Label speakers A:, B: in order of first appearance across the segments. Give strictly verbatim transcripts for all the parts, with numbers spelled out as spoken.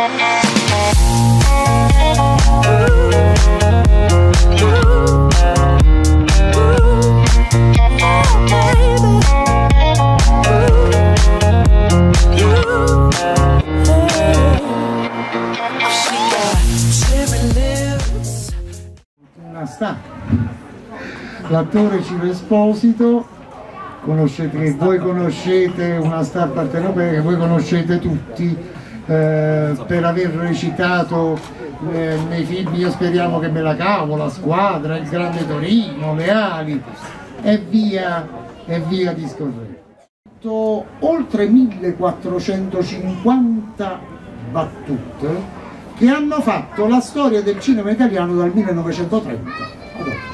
A: L'attore Ciro Esposito, conoscete, che voi conoscete, una star partenopea che voi conoscete tutti eh, per aver recitato eh, nei film Io speriamo che me la cavo, La squadra, Il grande Torino, Le ali e via, e via discorrendo. Oltre millequattrocentocinquanta battute che hanno fatto la storia del cinema italiano dal millenovecentotrenta ad oggi.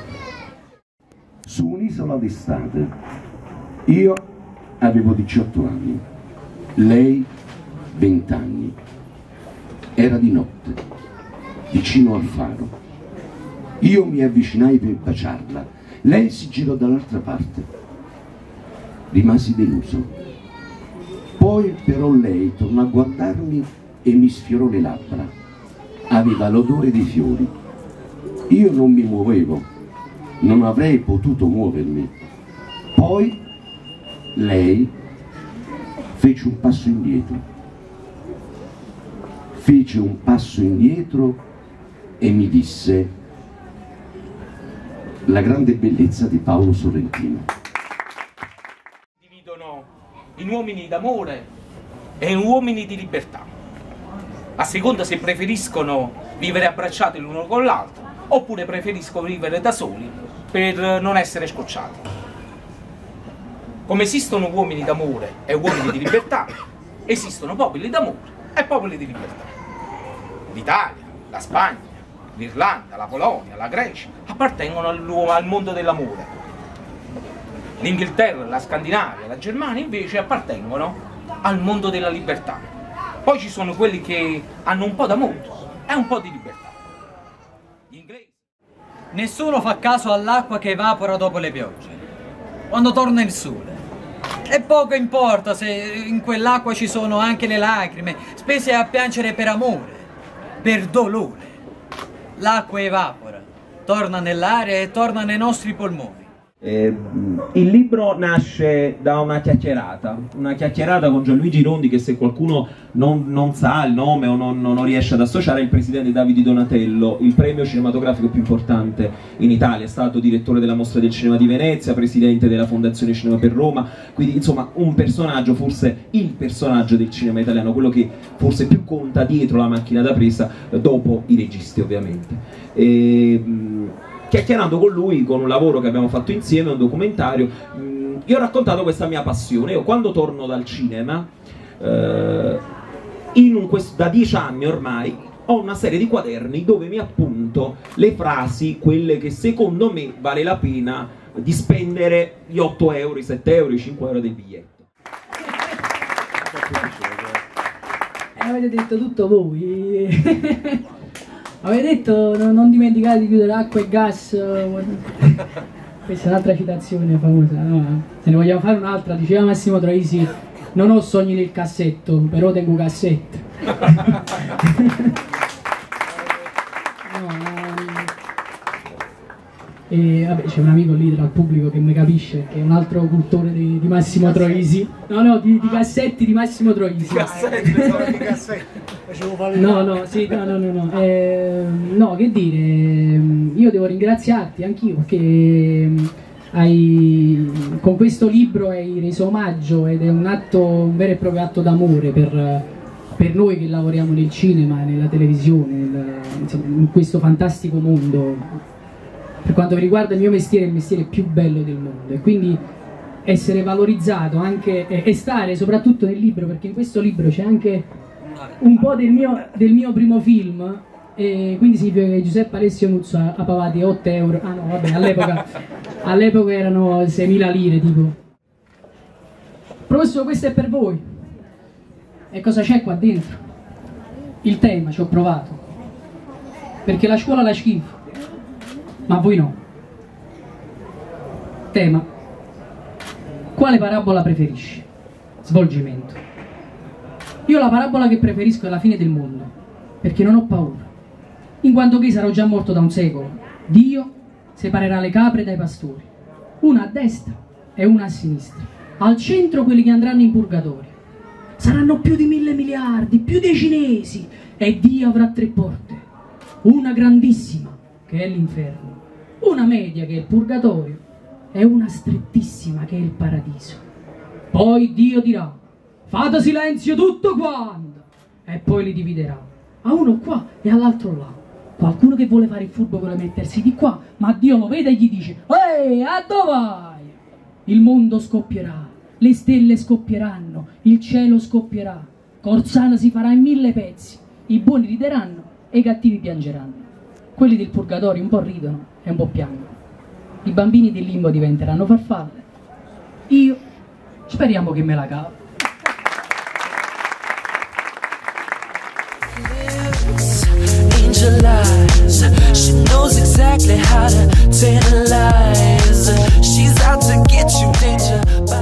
B: Su un'isola d'estate, io avevo diciotto anni, lei venti anni, era di notte, vicino al faro. Io mi avvicinai per baciarla, lei si girò dall'altra parte, rimasi deluso. Poi però lei tornò a guardarmi e mi sfiorò le labbra, aveva l'odore dei fiori. Io non mi muovevo, non avrei potuto muovermi. Poi lei fece un passo indietro, fece un passo indietro e mi disse la grande bellezza di Paolo Sorrentino.
C: Dividono in uomini d'amore e in uomini di libertà, a seconda se preferiscono vivere abbracciati l'uno con l'altro oppure preferiscono vivere da soli per non essere scocciati. Come esistono uomini d'amore e uomini di libertà, esistono popoli d'amore e popoli di libertà. L'Italia, la Spagna, l'Irlanda, la Polonia, la Grecia appartengono al, al mondo dell'amore. L'Inghilterra, la Scandinavia, la Germania invece appartengono al mondo della libertà. Poi ci sono quelli che hanno un po' d'amore e un po' di libertà. Gli inglesi.
D: Nessuno fa caso all'acqua che evapora dopo le piogge, quando torna il sole. E poco importa se in quell'acqua ci sono anche le lacrime, spese a piangere per amore, per dolore. L'acqua evapora, torna nell'aria e torna nei nostri polmoni.
E: Eh, il libro nasce da una chiacchierata, una chiacchierata con Gianluigi Rondi, che se qualcuno non, non sa il nome o non, non riesce ad associare, è il presidente Davide Donatello, il premio cinematografico più importante in Italia. È stato direttore della Mostra del Cinema di Venezia, presidente della Fondazione Cinema per Roma, quindi insomma un personaggio, forse il personaggio del cinema italiano, quello che forse più conta dietro la macchina da presa, dopo i registi ovviamente. E, chiacchierando con lui, con un lavoro che abbiamo fatto insieme, un documentario, mh, io ho raccontato questa mia passione. Io quando torno dal cinema, eh, in un, questo, da dieci anni ormai, ho una serie di quaderni dove mi appunto le frasi, quelle che secondo me vale la pena di spendere gli otto euro, i sette euro, i cinque euro del biglietto.
F: Avete detto tutto voi. Avete detto no, non dimenticate di chiudere acqua e gas. Questa è un'altra citazione famosa, no? Se ne vogliamo fare un'altra, diceva Massimo Troisi: non ho sogni nel cassetto, però tengo cassette. No, e vabbè, c'è un amico lì tra il pubblico che mi capisce, che è un altro cultore di, di Massimo Troisi. No, no, di, di cassetti di Massimo Troisi. Di cassetti, di cassetti. No, no, sì, no, no, no, no. Eh, no, che dire, io devo ringraziarti anch'io perché hai, con questo libro hai reso omaggio, ed è un atto, un vero e proprio atto d'amore per, per noi che lavoriamo nel cinema, nella televisione, nel, insomma, in questo fantastico mondo. Per quanto mi riguarda il mio mestiere è il mestiere più bello del mondo, e quindi essere valorizzato anche e, e stare soprattutto nel libro, perché in questo libro c'è anche un po' del mio, del mio primo film, e quindi significa che Giuseppe Alessio Nuzzo ha, ha pagato otto euro, ah no vabbè, all'epoca all'epoca erano seimila lire tipo. Professore, questo è per voi. E cosa c'è qua dentro? Il tema, ci ho provato, perché la scuola la schifo, ma voi no. Tema: quale parabola preferisci? Svolgimento: Io la parabola che preferisco è la fine del mondo, perché non ho paura, in quanto che sarò già morto da un secolo. Dio separerà le capre dai pastori, una a destra e una a sinistra, al centro quelli che andranno in purgatorio. Saranno più di mille miliardi, più dei cinesi, e Dio avrà tre porte, una grandissima che è l'inferno, una media che è il purgatorio e una strettissima che è il paradiso. Poi Dio dirà: fate silenzio tutto quanto, e poi li dividerà, a uno qua e all'altro là. Qualcuno che vuole fare il furbo vuole mettersi di qua, ma Dio lo vede e gli dice: ehi, a dove vai? Il mondo scoppierà, le stelle scoppieranno, il cielo scoppierà, Corsana si farà in mille pezzi, i buoni rideranno e i cattivi piangeranno. Quelli del purgatorio un po' ridono e un po' piangono. I bambini del limbo diventeranno farfalle. Io speriamo che me la cavo. Angel eyes, she knows exactly how to tantalize. She's out to get you, danger.